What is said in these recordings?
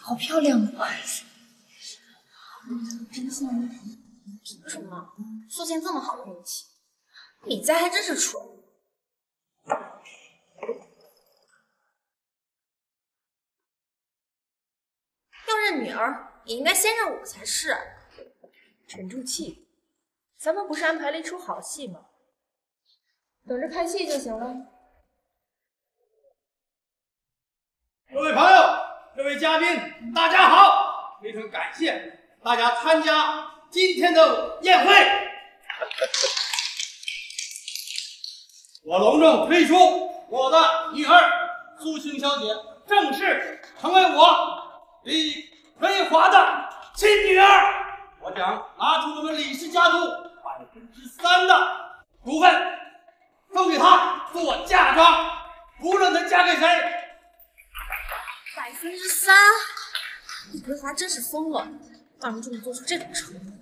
好漂亮啊！真羡慕。凭什么？苏晴这么好的运气，李家还真是蠢。要认女儿，也应该先认我才是。 沉住气，咱们不是安排了一出好戏吗？等着看戏就行了。 各位朋友，各位嘉宾，大家好！非常感谢大家参加今天的宴会。我隆重推出我的女儿苏晴小姐正式成为我李葵华的亲女儿。我想拿出我们李氏家族3%的股份，送给她做嫁妆，无论她嫁给谁。 3%，李葵华真是疯了，当众做出这种承诺，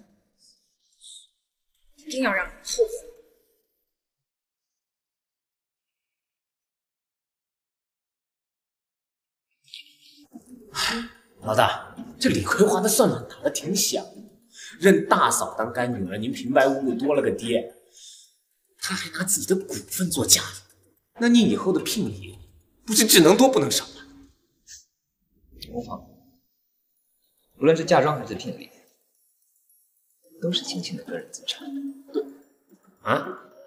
一定要让人后悔。 老大，这李葵华的算盘打得挺响，认大嫂当干女儿，您平白无故多了个爹，他还拿自己的股份做嫁妆，那你以后的聘礼不是只能多不能少吗？ 无妨，无论是嫁妆还是聘礼，都是青青的个人资产。 啊？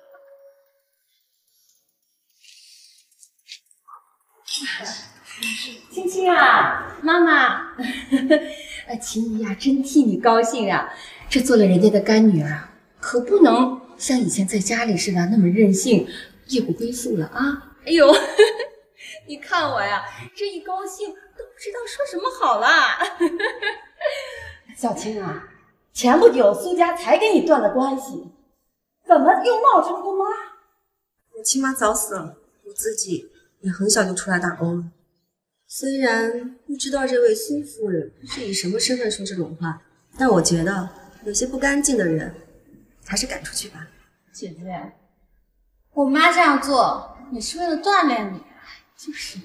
青青啊，妈妈，秦姨呀，真替你高兴啊！这做了人家的干女儿啊，可不能像以前在家里似的那么任性，夜不归宿了啊！哎呦，你看我呀，这一高兴都不知道说什么好啦。小青啊，前不久苏家才跟你断了关系，怎么又闹成姑妈？ 我亲妈早死了，我自己也很小就出来打工了。虽然不知道这位苏夫人是以什么身份说这种话，但我觉得有些不干净的人还是赶出去吧。 姐姐，我妈这样做也是为了锻炼你。 就是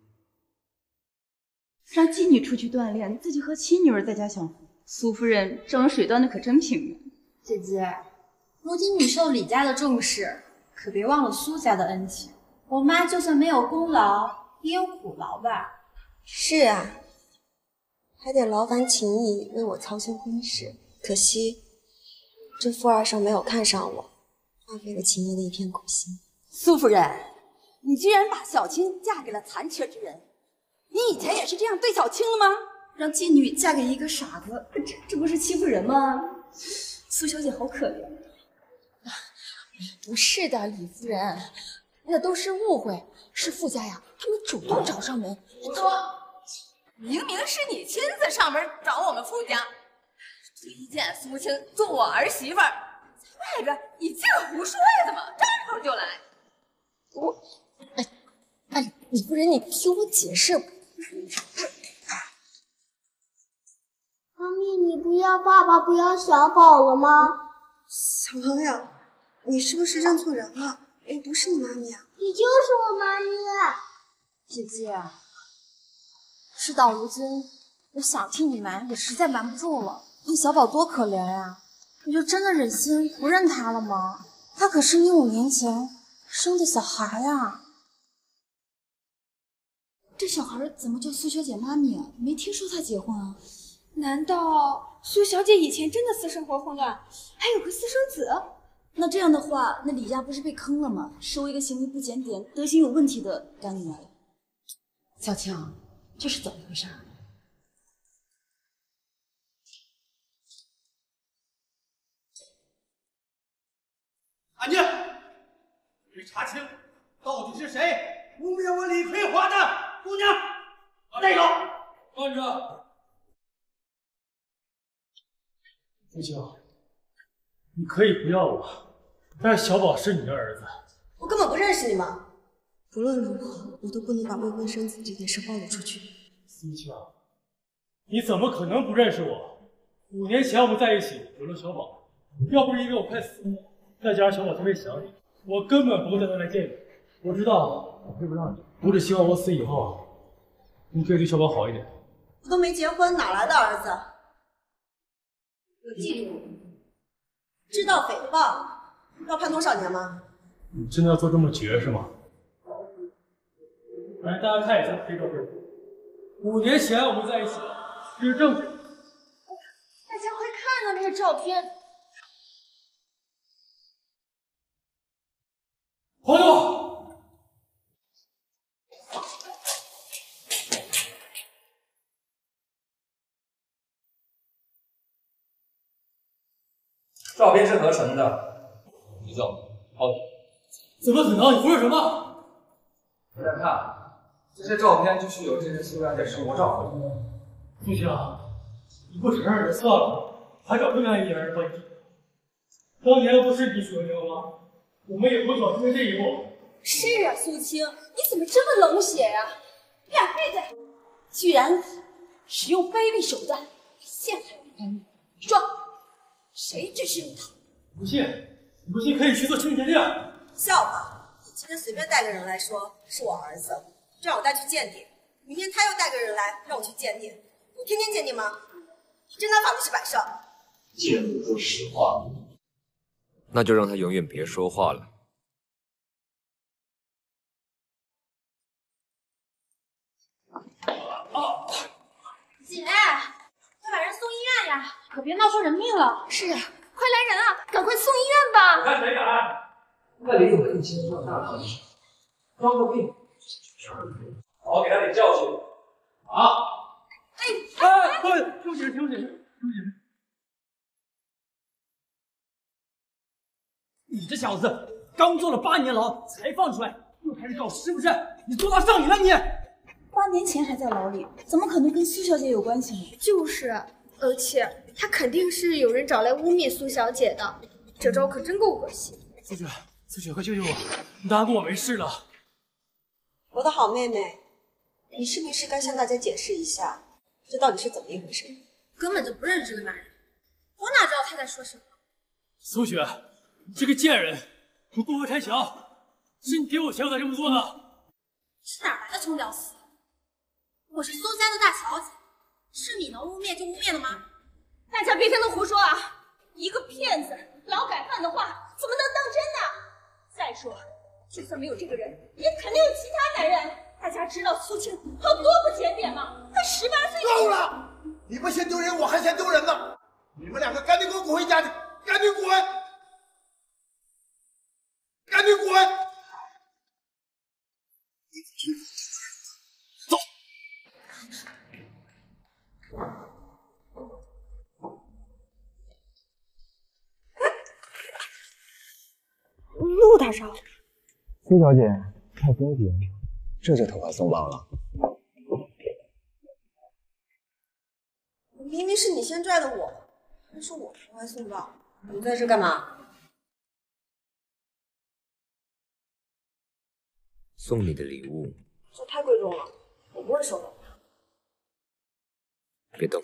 让继女出去锻炼，自己和亲女儿在家享福。苏夫人这种水端的可真平原。 姐姐，如今你受李家的重视，可别忘了苏家的恩情。我妈就算没有功劳，也有苦劳吧？ 是啊，还得劳烦秦姨为我操心婚事。可惜这富二少没有看上我，浪费了秦姨的一片苦心。 苏夫人，你居然把小青嫁给了残缺之人，你以前也是这样对小青的吗？让妓女嫁给一个傻子，这不是欺负人吗？苏小姐好可怜。 不是的，李夫人，那都是误会，是傅家呀，他们主动找上门。 明明是你亲自上门找我们傅家，推荐苏青做我儿媳妇儿，在外边你净胡说呀？怎么张口就来？ 李夫人，你听我解释。 妈咪，你不要爸爸，不要小宝了吗？ 小朋友，你是不是认错人了？我不是你妈咪啊！ 你就是我妈咪。 姐姐，事到如今，我想替你瞒，也实在瞒不住了。那小宝多可怜呀，你就真的忍心不认他了吗？他可是你5年前生的小孩呀。 这小孩怎么叫苏小姐妈咪啊？没听说她结婚啊？难道苏小姐以前真的私生活混乱，还有个私生子？那这样的话，那李家不是被坑了吗？收一个行为不检点、德行有问题的干女儿。 小青，这是怎么回事？ 安静！去查清到底是谁污蔑我李葵华的姑娘。带走！ 慢着！父亲，你可以不要我，但小宝是你的儿子。 我根本不认识你们。不论如何，我都不能把未婚生子这件事暴露出去。 苏青，你怎么可能不认识我？5年前我们在一起有了小宝，要不是因为我快死了，再加上小宝特别想你，我根本不会再能来见你。我知道我配不上你，我只希望我死以后，你可以对小宝好一点。 我都没结婚，哪来的儿子？你记住，知道诽谤要判多少年吗？ 你真的要做这么绝是吗？来，大家看一下这照片，5年前我们在一起了，这是证据。 大家快看啊，那个照片！ 黄总。 照片是合成的，李总，好。 怎么可能？你胡说什么？ 大家看，这些照片就是由这些苏然的生活照合成的。 苏青，你不承认就算了，还找这么样一个人帮你？当年不是你说的吗？我们也不想出现这一步。 是啊，苏青，你怎么这么冷血呀？你俩闭嘴！居然使用卑鄙手段陷害我的干女，说谁指使你的？ 不信，你不信可以去做亲子鉴定。 笑话！你今天随便带个人来说是我儿子，就让我带去鉴定。明天他又带个人来让我去鉴定，我天天鉴定吗？真拿法律是摆设。 既然不说实话，那就让他永远别说话了。 姐，快把人送医院呀！可别闹出人命了。是啊，快来人啊！赶快送医院吧！ 看谁敢！ 那李总更清楚大道理，装个病，好好给他点教训。啊！ 哎，休息，你这小子刚坐了8年牢才放出来，又开始搞是不是？你做到上瘾了你 ？8年前还在牢里，怎么可能跟苏小姐有关系呢？ 就是，而且他肯定是有人找来污蔑苏小姐的，这招可真够恶心。 苏雪，快救救我！大姑我没事了。 我的好妹妹，你是不是该向大家解释一下，这到底是怎么一回事？ 根本就不认识这个男人，我哪知道他在说什么？ 苏雪，你这个贱人，你不会开枪，是你给我钱我才这么做的。 是哪来的穷屌丝？我是苏家的大小姐，是你能污蔑就污蔑了吗？大家别听他胡说啊！一个骗子、劳改犯的话，怎么能当真呢？再说，就算没有这个人，也肯定有其他男人。大家知道苏青有多不检点吗？他18岁。 够了！你不嫌丢人，我还嫌丢人呢！你们2个赶紧给我滚回家去！赶紧滚！赶紧滚！走。 陆大少， 苏小姐，太高级了，这头发松绑了。 明明是你先拽的我，还说我头发松绑，你在这干嘛？ 送你的礼物， 这太贵重了，我不会收的。 别动。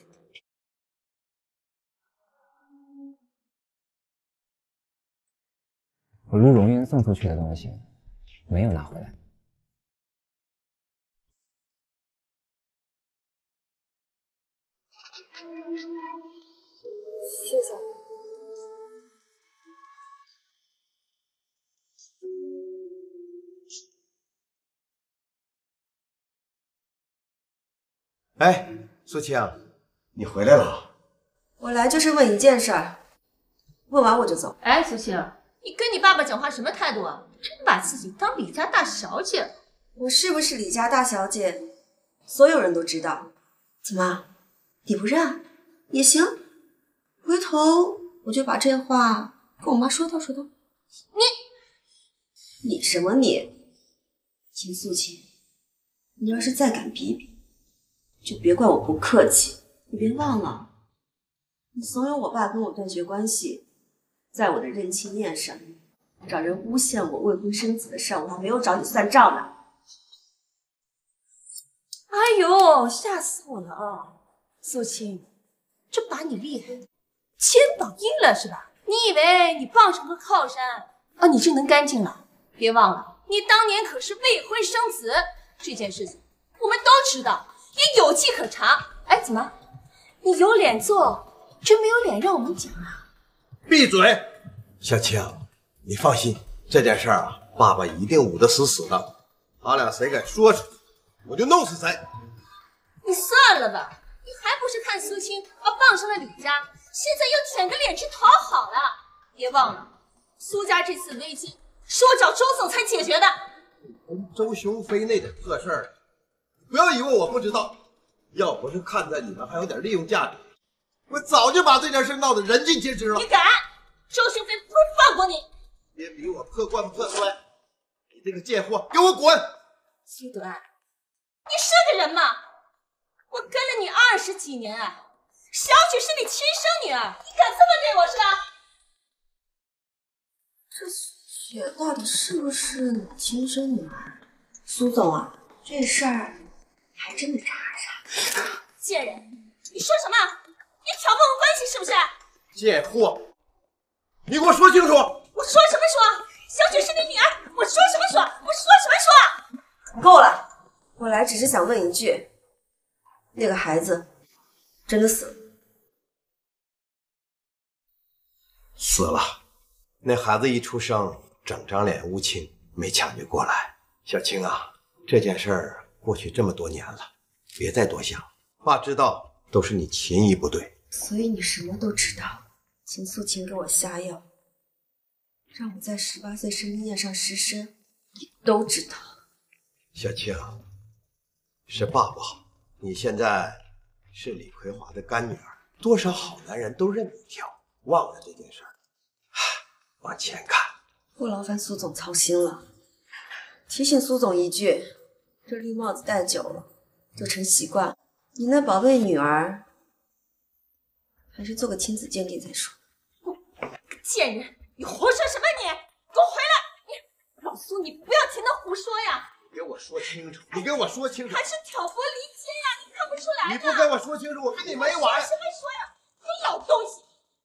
我陆荣云送出去的东西，没有拿回来。 谢谢。 哎，苏青，你回来了。 我来就是问一件事儿，问完我就走。 哎，苏青，你跟你爸爸讲话什么态度啊？真把自己当李家大小姐？ 我是不是李家大小姐，所有人都知道。怎么，你不认也行？回头我就把这话跟我妈说道。你什么你？秦素琴，你要是再敢逼逼，就别怪我不客气。你别忘了，你怂恿我爸跟我断绝关系，在我的认亲宴上找人诬陷我未婚生子的事，我还没有找你算账呢。 哎呦，吓死我了啊！素清，这把你厉害，肩膀硬了是吧？你以为你傍上个靠山啊，你就能干净了？别忘了，你当年可是未婚生子，这件事情我们都知道，也有迹可查。 哎，怎么？你有脸做，真没有脸让我们讲啊？ 闭嘴！小青，你放心，这件事啊，爸爸一定捂得死死的。他俩谁敢说出去，我就弄死谁。 你算了吧，你还不是看苏青傍上了李家，现在又舔个脸去讨好了。别忘了，苏家这次危机是我找周总才解决的。 跟周雄飞那点破事儿，不要以为我不知道。要不是看在你们还有点利用价值，我早就把这件事闹得人尽皆知了。 你敢？周雄飞不会放过你！ 别比我破罐子破摔！你这个贱货，给我滚！ 苏德安，你是个人吗？我跟了你20几年，小曲是你亲生女儿，你敢这么对我是吧？ 这雪到底是不是你亲生女儿？苏总啊，这事儿还真得查查。 贱人，你说什么？你挑拨我关系是不是？ 贱货，你给我说清楚！ 我说什么说？小曲是你女儿，我说什么说？我说什么说？ 够了，我来只是想问一句，那个孩子真的死了？ 死了。那孩子一出生，整张脸乌青，没抢救过来。小青啊，这件事儿过去这么多年了，别再多想。爸知道都是你秦姨不对， 所以你什么都知道，秦素琴给我下药，让我在18岁生日宴上失身，你都知道。 小青，是爸不好，你现在是李葵华的干女儿，多少好男人都任你挑，忘了这件事儿，往前看。 不劳烦苏总操心了，提醒苏总一句，这绿帽子戴久了就成习惯了。你那宝贝女儿，还是做个亲子鉴定再说。 贱人，你胡说什么你？给我回来！你老苏，你不要听他胡说呀！ 给我说清楚，你给我说清楚！ 还是挑拨离间呀？你看不出来吗？ 你不跟我说清楚，我跟你没完！ 说什么说呀？你老东西！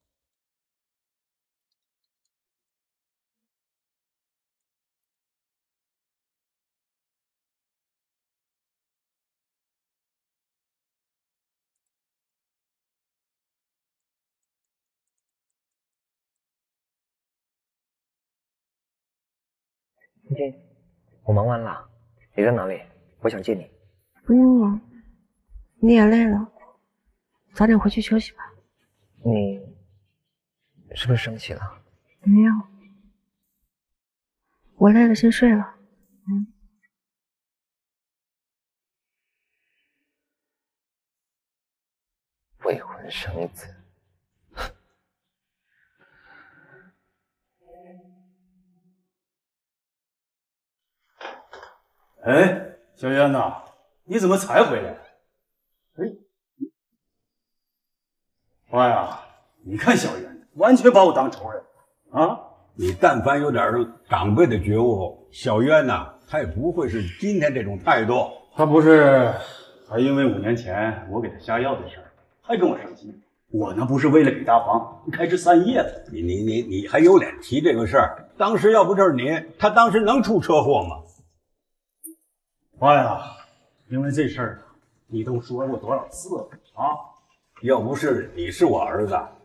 青青，我忙完了，你在哪里？我想见你。 不用了，你也累了，早点回去休息吧。 你是不是生气了？ 没有，我累了，先睡了。 未婚生子。 哎，小渊呐，你怎么才回来？哎，妈呀，你看小渊，完全把我当仇人啊！ 你但凡有点长辈的觉悟，小渊呐，他也不会是今天这种态度。 他不是还因为5年前我给他下药的事儿，还跟我生气。我那不是为了给大房开枝散叶的。 你还有脸提这个事儿？当时要不就是你，他当时能出车祸吗？ 妈呀，因为这事儿你都说过多少次了啊？ 要不是你是我儿子，